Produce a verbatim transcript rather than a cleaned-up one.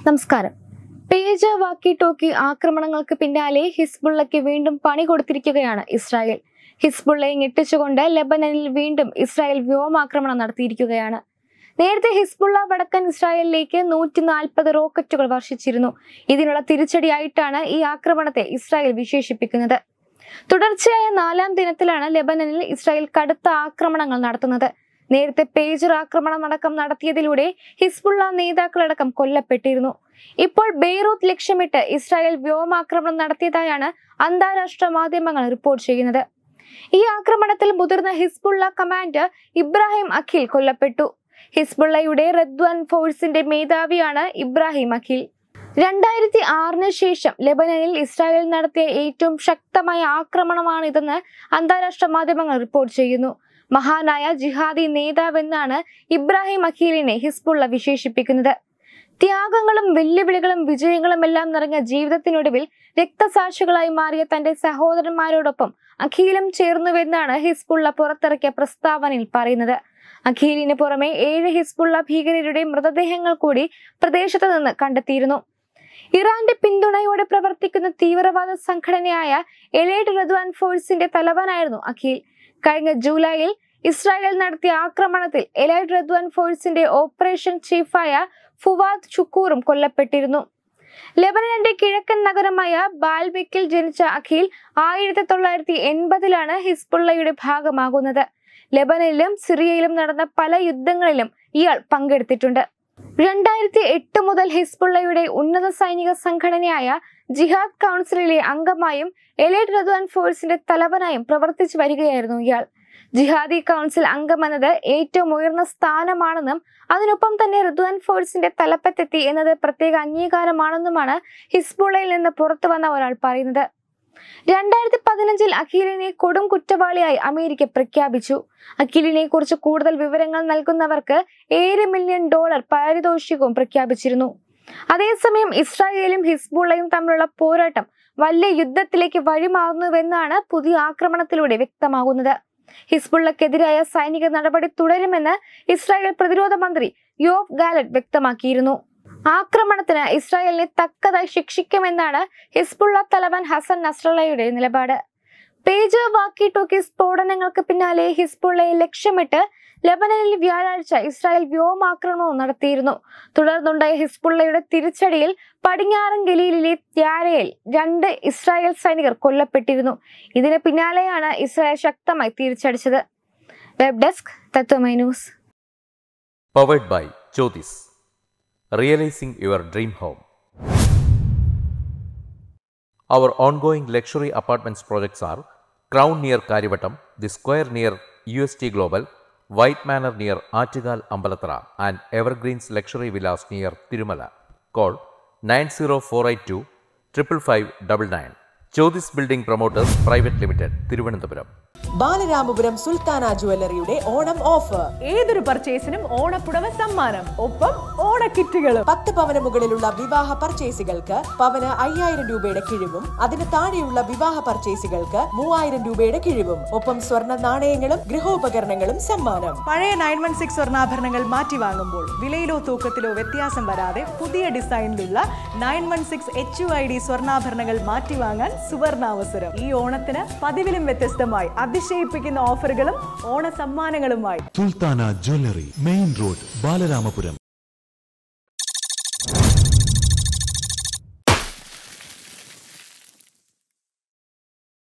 നമസ്കാരം. പേജർ വാക്കി ടോക്കി ആക്രമണങ്ങൾക്ക് പിന്നാലെ ഹിസ്ബുള്ളയ്ക്ക് വീണ്ടും പണി കൊടുത്തിരിക്കുകയാണ് ഇസ്രായേൽ. ഹിസ്ബുള്ളയെ ഞെട്ടിച്ചുകൊണ്ട് ലെബനനിൽ വീണ്ടും ഇസ്രായേൽ വ്യോമാക്രമണം നടത്തിയിരിക്കുകയാണ്. നേരത്തെ ഹിസ്ബുള്ള വടക്കൻ ഇസ്രായേലിലേക്ക് നൂറ്റി നാൽപ്പത് റോക്കറ്റുകൾ വർഷിച്ചിരുന്നു. ഇതിനുള്ള തിരിച്ചടിയായിട്ടാണ് ഈ ആക്രമണത്തെ ഇസ്രായേൽ വിശേഷിപ്പിക്കുന്നത്. തുടർച്ചയായ നാലാം ദിനത്തിലാണ് ലെബനനിൽ ഇസ്രായേൽ കടുത്ത ആക്രമണങ്ങൾ നടത്തുന്നത്. നേരത്തെ പേജർ ആക്രമണം അടക്കം നടത്തിയതിലൂടെ ഹിസ്ബുള്ള നേതാക്കളടക്കം കൊല്ലപ്പെട്ടിരുന്നു. ഇപ്പോൾ ബെയ്റൂത്ത് ലക്ഷ്യമിട്ട് ഇസ്രായേൽ വ്യോമാക്രമണം നടത്തിയതായാണ് അന്താരാഷ്ട്ര മാധ്യമങ്ങൾ റിപ്പോർട്ട് ചെയ്യുന്നത്. ഈ ആക്രമണത്തിൽ മുതിർന്ന ഹിസ്ബുള്ള കമാൻഡർ ഇബ്രാഹിം അഖിൽ കൊല്ലപ്പെട്ടു. ഹിസ്ബുള്ളയുടെ റദ്വാൻ ഫോഴ്സിന്റെ മേധാവിയാണ് ഇബ്രാഹിം അഖിൽ. രണ്ടായിരത്തി ആറിന് ശേഷം ലെബനനിൽ ഇസ്രായേൽ നടത്തിയ ഏറ്റവും ശക്തമായ ആക്രമണമാണിതെന്ന് അന്താരാഷ്ട്ര മാധ്യമങ്ങൾ റിപ്പോർട്ട് ചെയ്യുന്നു. മഹാനായ ജിഹാദി നേതാവെന്നാണ് ഇബ്രാഹിം അഖീലിനെ ഹിസ്ബുള്ള വിശേഷിപ്പിക്കുന്നത്. ത്യാഗങ്ങളും വെല്ലുവിളികളും വിജയങ്ങളും എല്ലാം നിറഞ്ഞ ജീവിതത്തിനൊടുവിൽ രക്തസാക്ഷികളായി മാറിയ തന്റെ സഹോദരന്മാരോടൊപ്പം അഖീലും ചേർന്നുവെന്നാണ് ഹിസ്ബുള്ള പുറത്തിറക്കിയ പ്രസ്താവനയിൽ പറയുന്നത്. അഖീലിന് പുറമെ ഏഴ് ഹിസ്ബുള്ള ഭീകരരുടെ മൃതദേഹങ്ങൾ കൂടി പ്രദേശത്ത് നിന്ന് കണ്ടെത്തിയിരുന്നു. ഇറാന്റെ പിന്തുണയോടെ പ്രവർത്തിക്കുന്ന തീവ്രവാദ സംഘടനയായ എലൈറ്റ് റദ്വാൻ ഫോഴ്സിന്റെ തലവനായിരുന്നു അഖീൽ. കഴിഞ്ഞ ജൂലൈയിൽ ഇസ്രായേൽ നടത്തിയ ആക്രമണത്തിൽ എലൈറ്റ് റദ്വാൻ ഫോഴ്സിന്റെ ഓപ്പറേഷൻ ചീഫായ ഫുവാദ് ഷുക്കൂറും കൊല്ലപ്പെട്ടിരുന്നു. ലെബനന്റെ കിഴക്കൻ നഗരമായ ബാൽബെക്കിൽ ജനിച്ച അഖീൽ ആയിരത്തി തൊള്ളായിരത്തി എൺപതിലാണ് ഹിസ്ബുള്ളയുടെ ഭാഗമാകുന്നത്. ലെബനനിലും സിറിയയിലും നടന്ന പല യുദ്ധങ്ങളിലും ഇയാൾ പങ്കെടുത്തിട്ടുണ്ട്. രണ്ടായിരത്തി എട്ട് മുതൽ ഹിസ്ബുള്ളയുടെ ഉന്നത സൈനിക സംഘടനയായ ജിഹാദ് കൗൺസിലിലെ അംഗമായും എലൈറ്റ് റദ്വാൻ ഫോഴ്സിന്റെ തലവനായും പ്രവർത്തിച്ചു വരികയായിരുന്നു ഇയാൾ. ജിഹാദി കൗൺസിൽ അംഗമെന്നത് ഏറ്റവും ഉയർന്ന സ്ഥാനമാണെന്നും അതിനൊപ്പം തന്നെ റദ്വാൻ ഫോഴ്സിന്റെ തലപ്പത്തെത്തി എന്നത് പ്രത്യേക അംഗീകാരമാണെന്നുമാണ് ഹിസ്ബുള്ളയിൽ നിന്ന് പുറത്തു വന്ന ഒരാൾ പറയുന്നത്. രണ്ടായിരത്തി പതിനഞ്ചിൽ അഖീലിനെ കൊടും കുറ്റവാളിയായി അമേരിക്ക പ്രഖ്യാപിച്ചു. അഖീലിനെ കുറിച്ച് കൂടുതൽ വിവരങ്ങൾ നൽകുന്നവർക്ക് ഏഴ് മില്യൺ ഡോളർ പാരിതോഷികവും പ്രഖ്യാപിച്ചിരുന്നു. അതേസമയം ഇസ്രായേലും ഹിസ്ബുള്ളയും തമ്മിലുള്ള പോരാട്ടം വലിയ യുദ്ധത്തിലേക്ക് വഴിമാറുന്നുവെന്നാണ് പുതിയ ആക്രമണത്തിലൂടെ വ്യക്തമാകുന്നത്. ഹിസ്ബുള്ളക്കെതിരായ സൈനിക നടപടി തുടരുമെന്ന് ഇസ്രായേൽ പ്രതിരോധ മന്ത്രി യോവ് ഗാലന്റ് വ്യക്തമാക്കിയിരുന്നു. ആക്രമണത്തിന് ഇസ്രായേലിനെ തക്കതായി ശിക്ഷിക്കുമെന്നാണ് ഹിസ്ബുള്ള തലവൻ ഹസൻ നസ്രള്ളയുടെ നിലപാട്. പേജർ വാക്കി ടോക്കി സ്ഫോടനങ്ങൾക്ക് പിന്നാലെ ഹിസ്ബുള്ളയെ ലക്ഷ്യമിട്ട് ലെബനനിൽ വ്യാഴാഴ്ച ഇസ്രായേൽ വ്യോമാക്രമണവും നടത്തിയിരുന്നു. തുടർന്നുണ്ടായ ഹിസ്ബുള്ളയുടെ തിരിച്ചടിയിൽ പടിഞ്ഞാറൻ ഗലീലിലെ ത്യാരയിൽ രണ്ട് ഇസ്രായേൽ സൈനികർ കൊല്ലപ്പെട്ടിരുന്നു. ഇതിന് പിന്നാലെയാണ് ഇസ്രായേൽ ശക്തമായി തിരിച്ചടിച്ചത്. Web desk Tatwamayi news. Powered by Jyothis. Realizing your dream home. Our ongoing luxury apartments projects are Crown near Karivattam, The Square near U S T Global, White Manor near Aattugal Ambalathara, and Evergreens Luxury Villas near Tirumala. Call nine zero four eight two five five nine nine. Jyothis Building Promoters Private Limited, Thiruvananthapuram. Balaramapuram Sultana ജ്വല്ലറിയുടെ Onam offer. ഏതൊരു പർച്ചേസിനും ഓണപ്പുടവ സമ്മാനം, ഒപ്പം ഓണക്കിറ്റുകളും. പത്ത് പവന് മുകളിലുള്ള വിവാഹ പർച്ചേസുകൾക്ക് പവന് അയ്യായിരം രൂപയുടെ കിഴിവും അതിന് താഴെയുള്ള വിവാഹ പർച്ചേസുകൾക്ക് മൂവായിരം രൂപയുടെ കിഴിവും, ഒപ്പം സ്വർണ്ണ നാണയങ്ങളും ഗൃഹോപകരണങ്ങളും സമ്മാനം. പഴയ നയൻ വൺ സിക്സ് സ്വർണ്ണാഭരണങ്ങൾ മാറ്റി വാങ്ങുമ്പോൾ വിലയിലോ തൂക്കത്തിലോ വ്യത്യാസം വരാതെ പുതിയ ഡിസൈനിലുള്ള nine one six H U I D സ്വർണ്ണാഭരണങ്ങൾ മാറ്റി വാങ്ങാൻ സുവർണാവസരം. ഈ ഓണത്തിന് പതിവിലും വ്യത്യസ്തമായി അതിശയിപ്പിക്കുന്ന ഓഫറുകളും ഓണ സമ്മാനങ്ങളുമായി Sultana jewellery, main road, Balaramapuram.